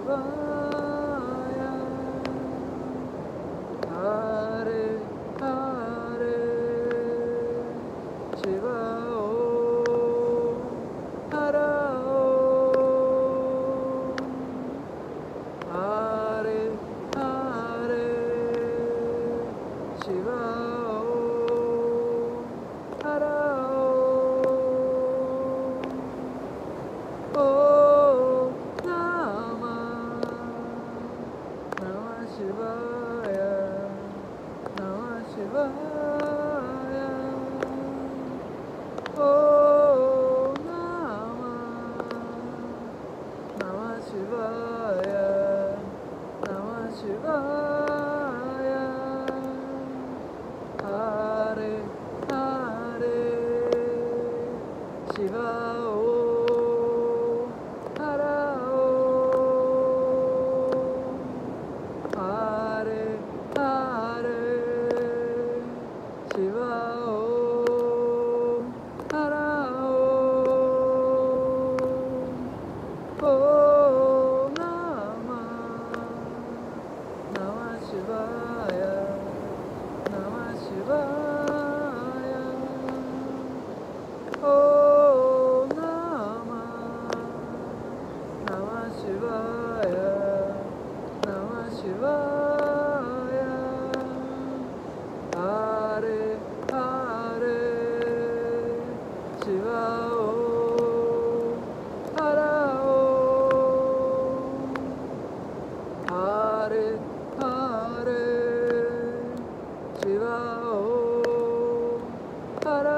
Shivaya, Hare Hare, Shiva Om, Hara Om, Hare Hare, Shiva Om, Hara Om, Om Namah Shivaya, Namah Shivaya, Om Namah Shivaya, Namah Shivaya, Hare Hare, Shiva Om, Hara Om, Hare Hare, Shiva Om, Hara Om, Om Namah Shivaya, Namah Shivaya, Om Namah Shivaya, Namah Shivaya, Hare Hare, Shiva Om, Hara Om, Hare Hare, Shiva Om, Hara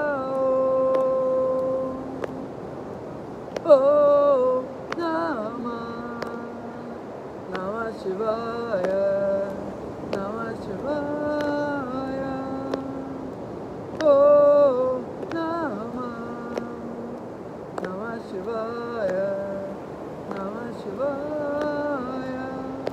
Om, Om Namah Shivaya, Namah Shivaya, Om Namah Shivaya, Namah Shivaya,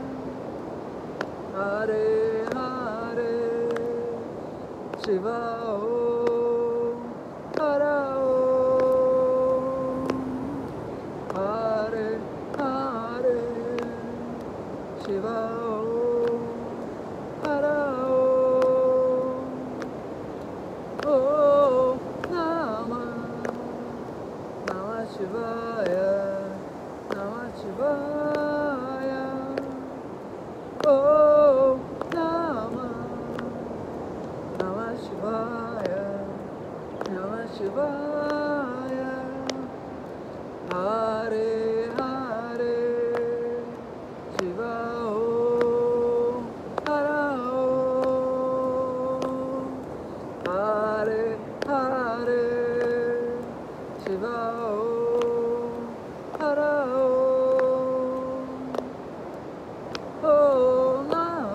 Hare Hare, Shiva Om, Hara Om, Hare Hare, Shiva Om, Hara Om, Om Namah Shivaya, Namah Shivaya, Om Namah Shivaya, Namah Shivaya, Hare Hare, Shiva Om, Hara Om, Hare Hare, Shiva Om, Hara Om, Om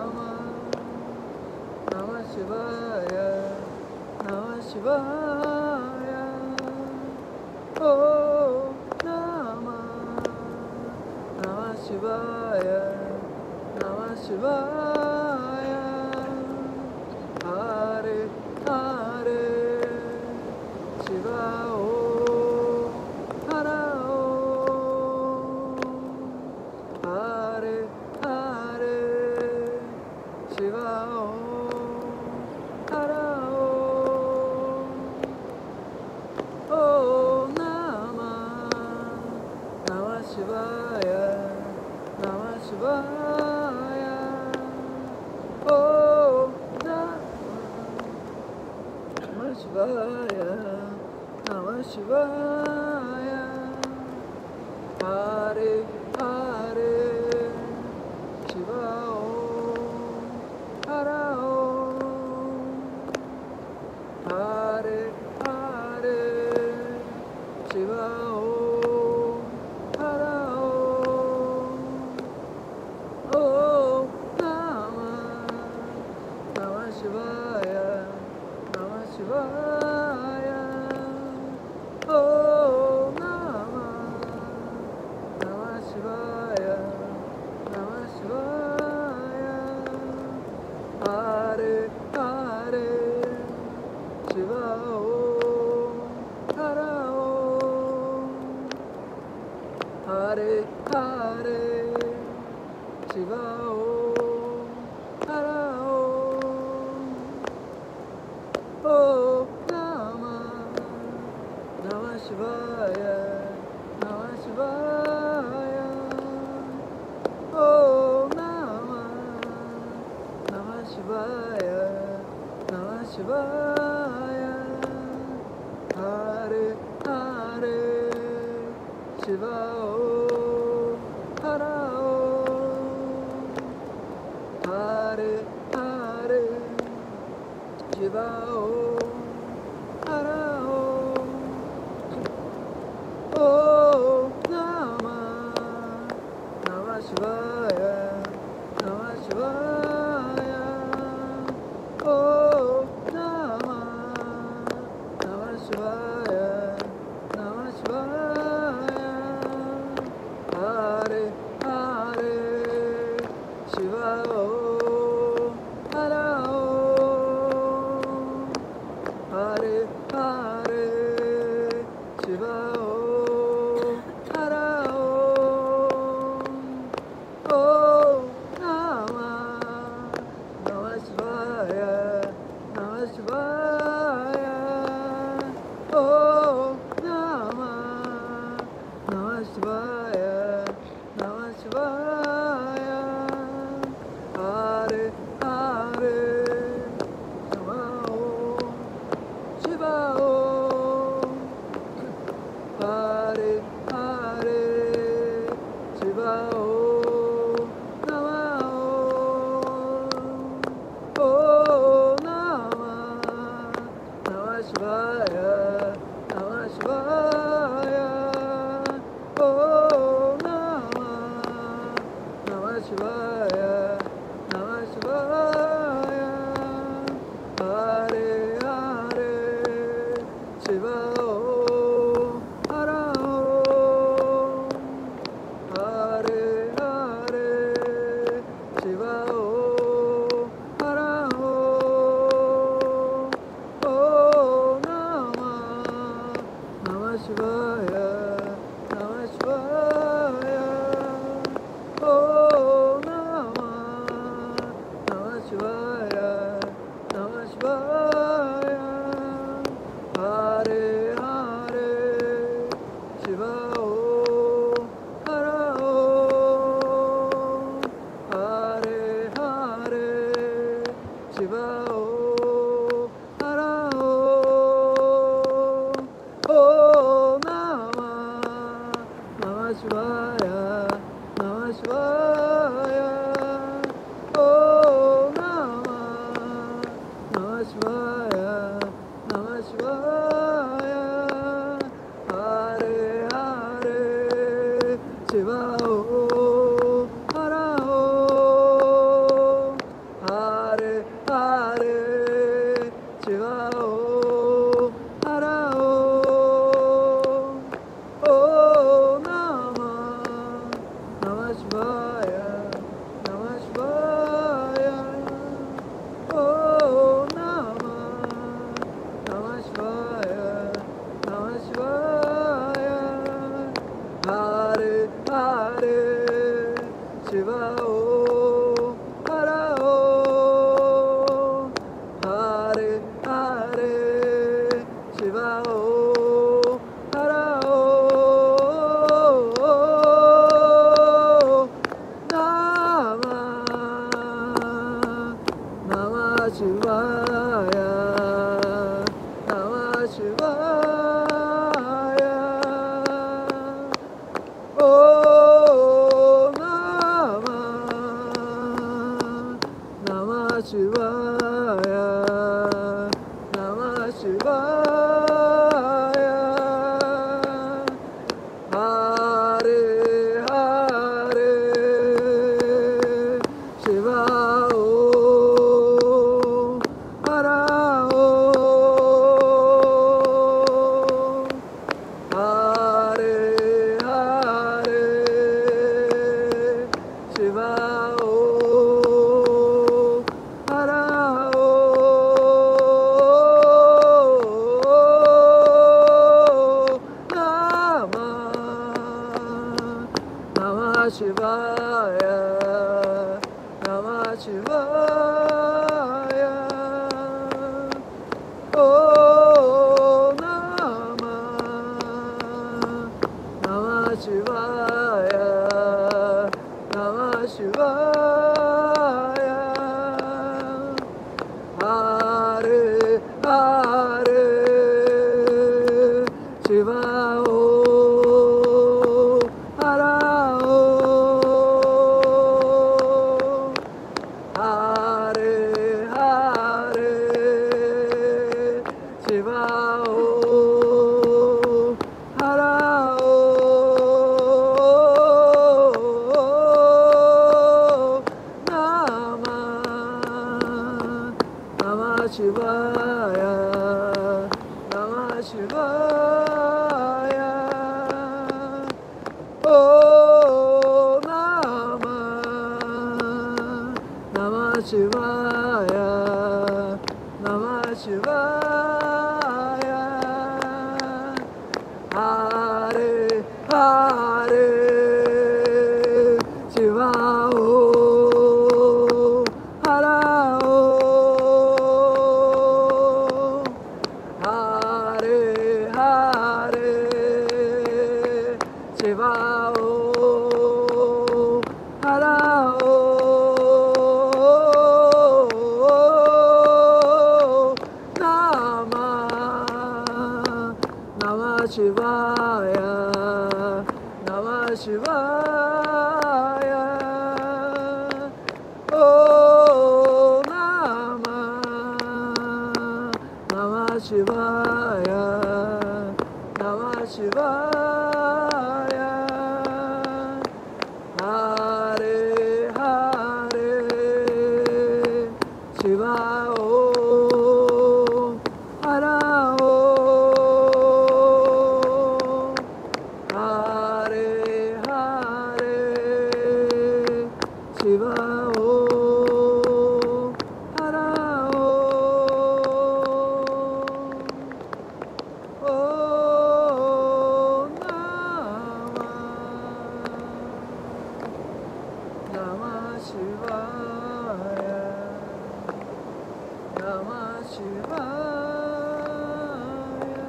Namah Shivaya, Namah Shivaya, Om Namah Shivaya, Namah Shivaya, Hare Hare, Shiva Om, Hara Om, Hare Hare, Shiva Om, Hara Om, Om Namah Shivaya, Namah Shivaya, Om Namah Shivaya, Namah Shivaya, Hare Hare, Shiva Om, Hara Om, Hare Hare, Shiva Om, Hara Om, Om Namah Shivaya, Namah Shivaya, Om Namah Shivaya, Namah Shivaya, Hare Hare, Shiva Om, Hara Om, Hare Hare, Shiva Om Hara Om Namah Shivaya Namah Shivaya Om Namah Shivaya Namah Shivaya Hare Hare Shiva Om Hara Om Hare Hare Shiva Om Hara Om Om Namah Shivaya Namah Shivaya Om Namah Shivaya Namah Shivaya Hare Hare Shiva Om Hara Om Hare Hare Shiva Om Hara Om Om Namah Shivaya Namah Shivaya Om Namah Shivaya Namah Shivaya Hare Hare Shiva Om Shiva Om Hare Hare Shiva Om Namah Om Om Namah Shivaya Namah Shivaya Om Namah Shivaya Namah Shivaya Hare Hare Shiva Om Hara Om Hare Hare Shiva Om Hara Om Om Namah Shivaya Namah Shivaya Om Namah Shivaya Namah Shivaya Hare Hare Shiva Om Hara Om Hare Hare Shiva Om Hara Om Om Namah Shivaya Namah Shivaya Om Namah Shivaya Namah Shivaya Hare Hare Shiva Om Hara Om Hare Hare Shiva Om Hara Om Om Namah Shivaya Namah Shivaya Om Namah Shivaya Namah Shivaya Hare Hare Shiva Om Hara Om Hare Hare Shiva Om Hara Om Namah Shivaya Namah Shivaya Om Namah Shivaya Namah Shivaya Hare Hare Shiva Om Hara Om Hare Hare Shiva Om Hara Om Namah Shivaya Shivaya, Namah Shivaya, Hare Hare, Shiva Om, Hara Om, Hare Hare, Shiva Om, Hara Om, Namah Shivaya, Namah Shivaya, Oh Namah Shivaya, Namah Shivaya, Hare Hare, Shiva Om, Hara Om, Hare Hare, Shiva Om, Hara Om, Namah Shivaya, Namah Shivaya, Oh Namah Shivaya, Namah Shivaya, Hare Hare, Shiva Om, Hara Om, Hare Hare, Shiva Om, Hara Om, Om Namah Shivaya, Namah Shivaya,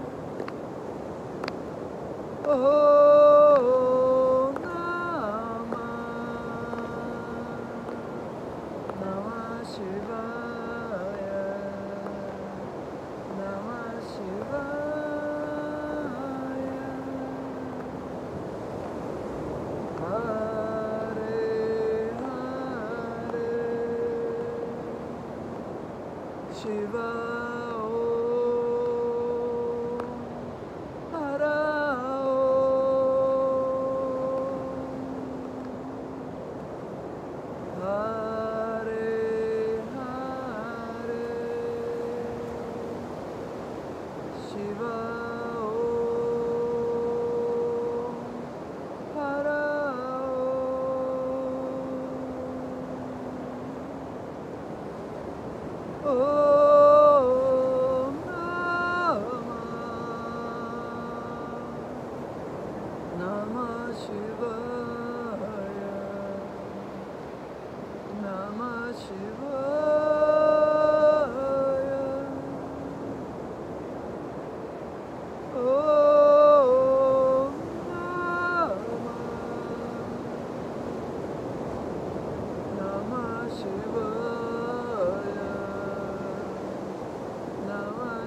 Oh Namah Shivaya, Namah Shivaya, Hare Hare, Shiva Om, Hara Om, Hare Hare, Shiva Om, Hara Om, Om Namah Shivaya, Namah Shivaya, Om Namah Shivaya, Namah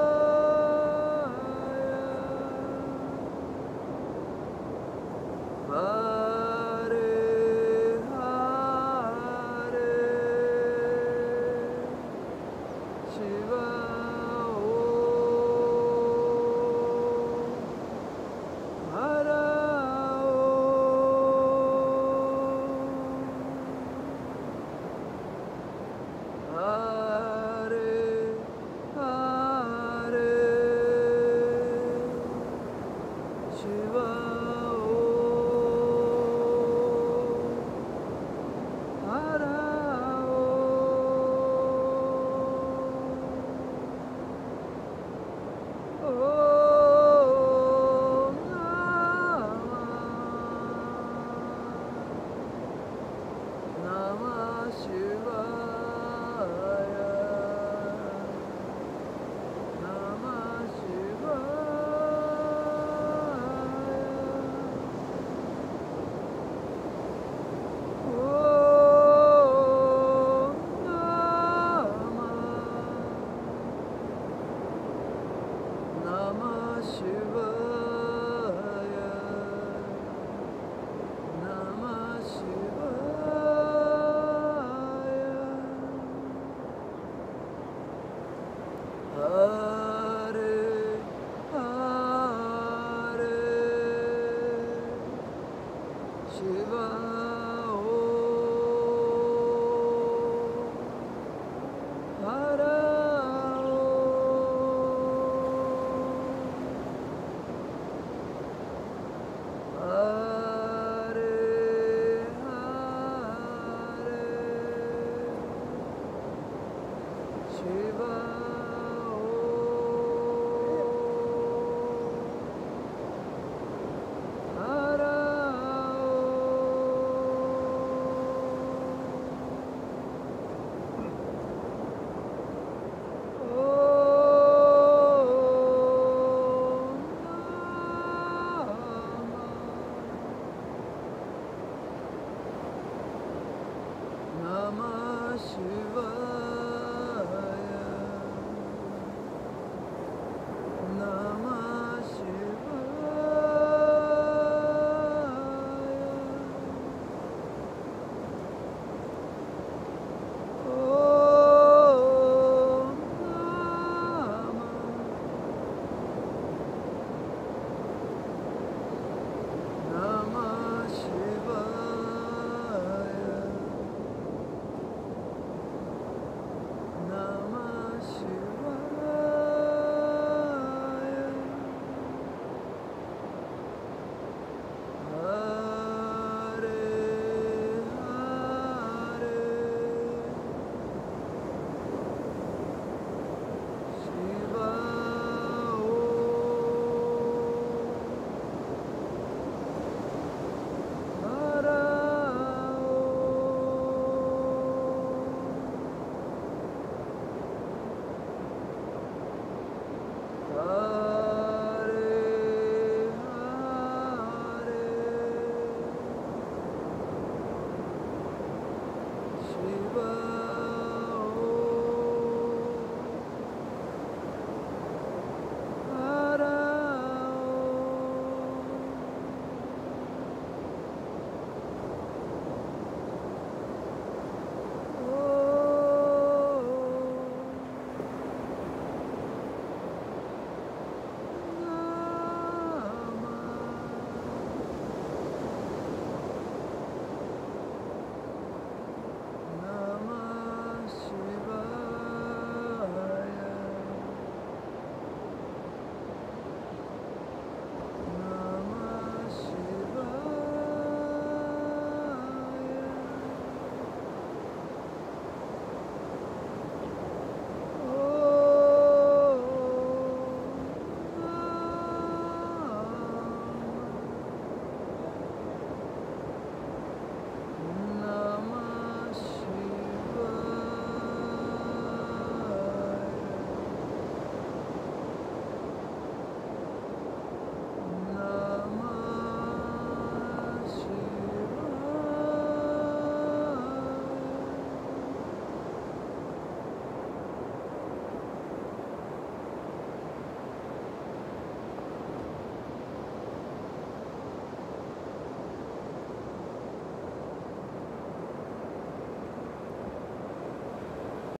Shivaya, शिवाय